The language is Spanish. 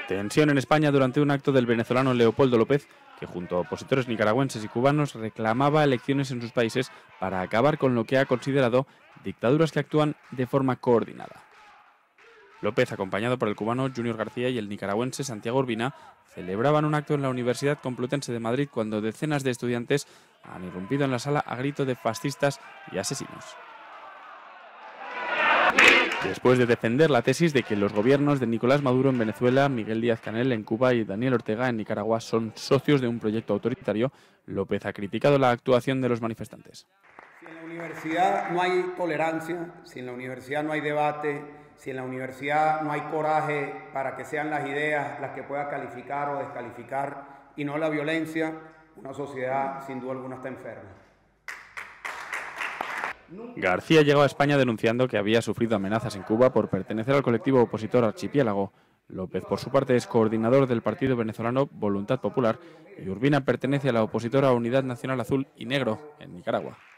Tensión en España durante un acto del venezolano Leopoldo López, que junto a opositores nicaragüenses y cubanos reclamaba elecciones en sus países para acabar con lo que ha considerado dictaduras que actúan de forma coordinada. López, acompañado por el cubano Junior García y el nicaragüense Santiago Urbina, celebraban un acto en la Universidad Complutense de Madrid cuando decenas de estudiantes han irrumpido en la sala a grito de fascistas y asesinos. Después de defender la tesis de que los gobiernos de Nicolás Maduro en Venezuela, Miguel Díaz-Canel en Cuba y Daniel Ortega en Nicaragua son socios de un proyecto autoritario, López ha criticado la actuación de los manifestantes. Si en la universidad no hay tolerancia, si en la universidad no hay debate, si en la universidad no hay coraje para que sean las ideas las que pueda calificar o descalificar y no la violencia, una sociedad sin duda alguna está enferma. García llegó a España denunciando que había sufrido amenazas en Cuba por pertenecer al colectivo opositor Archipiélago. López, por su parte, es coordinador del partido venezolano Voluntad Popular y Urbina pertenece a la opositora Unidad Nacional Azul y Negro en Nicaragua.